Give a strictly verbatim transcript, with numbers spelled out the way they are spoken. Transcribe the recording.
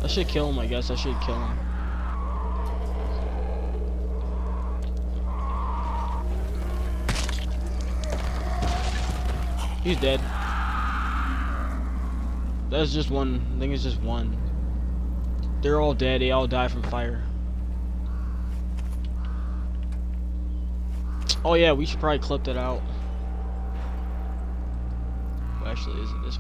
I should kill him, I guess. I should kill him. He's dead. That's just one. I think it's just one. They're all dead. They all die from fire. Oh yeah, we should probably clip that out. Well, actually, is it this